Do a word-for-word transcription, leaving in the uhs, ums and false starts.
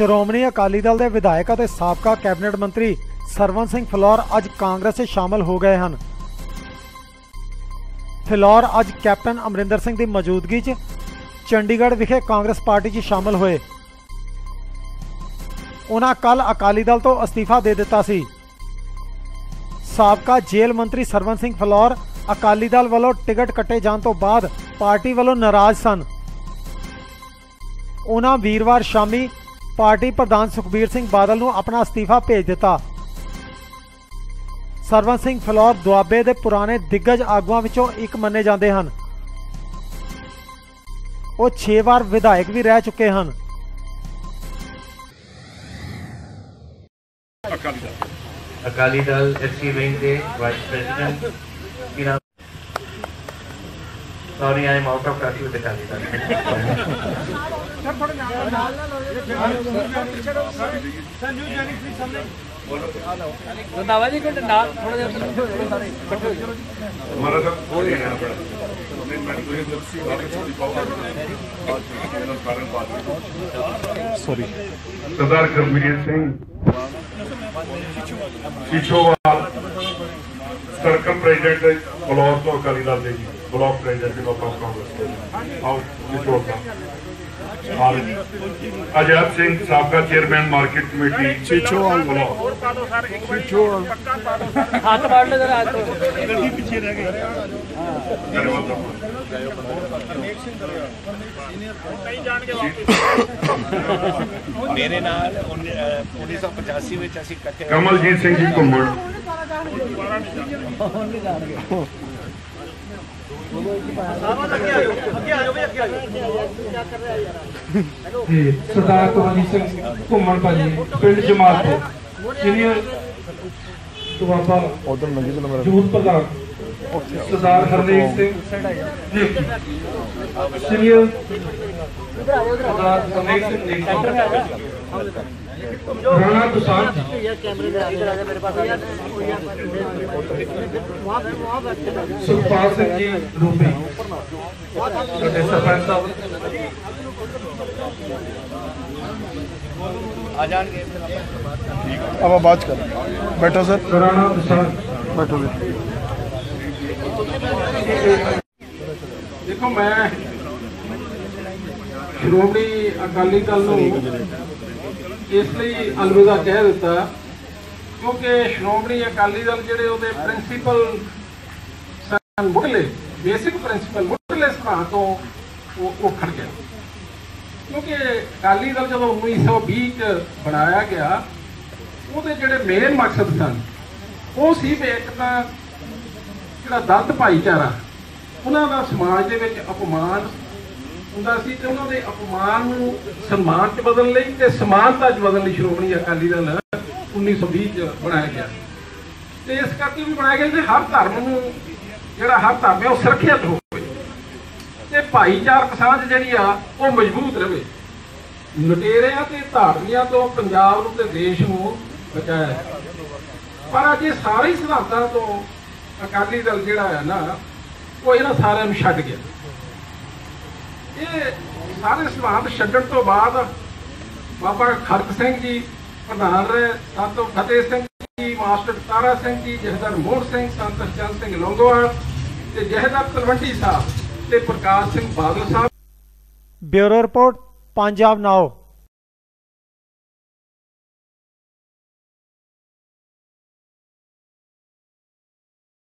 ਸ਼੍ਰੋਮਣੀ ਅਕਾਲੀ ਦਲ ਦੇ ਵਿਧਾਇਕ ਅਤੇ ਸਾਬਕਾ ਕੈਬਨਿਟ ਮੰਤਰੀ ਸਰਵਨ ਸਿੰਘ ਫਿਲੌਰ ਅੱਜ ਕਾਂਗਰਸ 'ਚ ਸ਼ਾਮਲ ਹੋ ਗਏ ਹਨ। ਫਿਲੌਰ ਅੱਜ ਕੈਪਟਨ ਅਮਰਿੰਦਰ ਸਿੰਘ ਦੀ ਮੌਜੂਦਗੀ 'ਚ ਚੰਡੀਗੜ੍ਹ ਵਿਖੇ ਕਾਂਗਰਸ ਪਾਰਟੀ 'ਚ ਸ਼ਾਮਲ ਹੋਏ। ਉਹਨਾਂ ਕੱਲ ਅਕਾਲੀ ਦਲ ਤੋਂ ਅਸਤੀਫਾ ਦੇ ਦਿੱਤਾ ਸੀ। ਸਾਬਕਾ ਜੇਲ੍ਹ ਮੰਤਰੀ ਸਰਵਨ ਸਿੰਘ ਫਿਲੌਰ ਅਕਾਲੀ ਦਲ ਵੱਲੋਂ ਟਿਕਟ ਕੱਟੇ ਜਾਣ ਤੋਂ ਬਾਅਦ ਪਾਰਟੀ ਵੱਲੋਂ ਨਾਰਾਜ਼ ਸਨ। ਉਹਨਾਂ ਵੀਰਵਾਰ ਸ਼ਾਮੀ ਪਾਰਟੀ ਪ੍ਰਧਾਨ ਸੁਖਬੀਰ ਸਿੰਘ ਬਾਦਲ ਨੂੰ ਆਪਣਾ ਅਸਤੀਫਾ ਭੇਜ ਦਿੱਤਾ। ਸਰਵਨ ਸਿੰਘ ਫਿਲੌਰ ਦੁਆਬੇ ਦੇ ਪੁਰਾਣੇ ਦਿੱਗਜ ਆਗੂਆਂ ਵਿੱਚੋਂ ਇੱਕ ਮੰਨੇ ਜਾਂਦੇ ਹਨ। ਉਹ ਛੇ ਵਾਰ ਵਿਧਾਇਕ ਵੀ ਰਹਿ ਚੁੱਕੇ ਹਨ। ਅਕਾਲੀ ਦਲ ਐਸਸੀ ਵਿੰਗ ਦੇ ਵਾਈਸ ਪ੍ਰੈਜ਼ੀਡੈਂਟ ਕਿਨਾ sorry I am out of touch with Akali Dal. Sir ਥੋੜਾ ਨਾਲ ਨਾਲ ਸੰਜੂ ਜੈਨੀ ਪਲੀਜ਼ ਸਾਹਮਣੇ ਰੰਦਾਵਾ ਜੀ ਕੋਲ ਨਾਲ ਥੋੜਾ ਜਿਹਾ ਸਾਰੇ ਇਕੱਠੇ ਹੋ ਜਾਓ। ਹਮਾਰਾ ਸਰ ਹੋ ਰਿਹਾ ਹੈ ਬੜਾ sorry Sardar Karamvir Singh Pichhowal circle president Balaur ਤੋਂ ਅਕਾਲੀ ਦਲ ਦੇ ਬਲੌਕ ਪ੍ਰੈਜ਼ੀਡੈਂਟ ਆਫ ਕਾਂਗਰਸ ਦੇ ਆਓ ਪਿਛੋਵਾਲ अजय सिंह साबका चेयरमैन मार्केट कमेटी पिछोवाल बलौर पिछोवाल हाथ मार ले जरा हाथ गड्डी पीछे रह गई। मेरे नाल उन्नीस सौ पचासी में असीं इकट्ठे कमलजीत सिंह जी घुम्मण सरदार कमलजीत सिंह घुम्मण भाजी पिंड जमालपुर सीनियर दुआबा यूथ प्रधान सरदार हरनेक सिंह सीनियर सरदार हरनेक सिंह राणा दुसांझ सुखपाल सिंह जी रूबी सरपंच साहब आ जाएंगे। अब बात कर बैठो सर राणा दुसांझ बैठो। देखो मैं श्रोमणी अकाली दल इसलिए अलविदा कह दिता क्योंकि श्रोमणी अकाली दल जिहड़े उहदे प्रिंसीपल सन मुढ़ले बेसिक प्रिंसीपल मुढ़ले सिद्धांत तो वो खड़ गया। क्योंकि अकाली दल जो उन्नीस सौ भी बनाया गया उहदे जिहड़े मेन मकसद सन वो सी भी एक तां जिहड़ा दलित भाईचारा उन्हां दा समाज दे विच अपमान ਹੁੰਦਾ ਸੀ ਤੇ ਉਹਨਾਂ ਦੇ ਅਪਮਾਨ ਨੂੰ ਸਨਮਾਨ 'ਚ ਬਦਲਣ ਲਈ ਤੇ ਸਮਾਨਤਾ 'ਚ ਬਦਲਣ ਲਈ ਸ਼੍ਰੋਮਣੀ ਅਕਾਲੀ ਦਲ ਉੱਨੀ ਸੌ ਵੀਹ 'ਚ ਬਣਾਇਆ ਗਿਆ। ਤੇ ਇਸ ਕਰਕੇ ਵੀ ਬਣਾਇਆ ਗਿਆ ਕਿ ਹਰ ਧਰਮ ਨੂੰ ਜਿਹੜਾ ਹਰ ਧਰਮ ਹੈ ਉਹ ਸੁਰੱਖਿਅਤ ਹੋਵੇ ਤੇ ਭਾਈਚਾਰਕ ਸਾਂਝ ਜਿਹੜੀ ਆ ਉਹ ਮਜ਼ਬੂਤ ਰਹੇ। ਲੁਟੇਰਿਆਂ ਤੇ ਧਾੜਵੀਆਂ ਤੋਂ ਪੰਜਾਬ ਨੂੰ ਤੇ ਦੇਸ਼ ਨੂੰ ਬਚਾਇਆ। ਪਰ ਅੱਜ ਇਹ ਸਾਰੇ ਸਿਧਾਂਤਾਂ ਤੋਂ ਅਕਾਲੀ ਦਲ ਜਿਹੜਾ ਹੈ ਨਾ ਉਹ ਇਹਨਾਂ ਸਾਰਿਆਂ ਨੂੰ ਛੱਡ ਗਿਆ। ਇਹ ਸਾਰੇ ਸਿਧਾਂਤ ਛੱਡਣ ਤੋਂ ਬਾਅਦ ਬਾਬਾ ਖੜਕ ਸਿੰਘ ਜੀ ਪ੍ਰਧਾਨ ਰਹੇ, ਸੰਤ ਫਤਿਹ ਸਿੰਘ ਜੀ, ਮਾਸਟਰ ਤਾਰਾ ਸਿੰਘ ਜੀ, ਜਥੇਦਾਰ ਮੋਹਨ ਸਿੰਘ, ਸੰਤ ਚੰਦ ਸਿੰਘ ਲੌਂਗੋਵਾਲ ਤੇ ਜਥੇਦਾਰ ਤਲਵੰਡੀ ਸਾਹਿਬ ਤੇ ਪ੍ਰਕਾਸ਼ ਸਿੰਘ ਬਾਦਲ ਸਾਹਿਬ। ਬਿਊਰੋ ਰਿਪੋਰਟ, ਪੰਜਾਬ ਨਾਓ।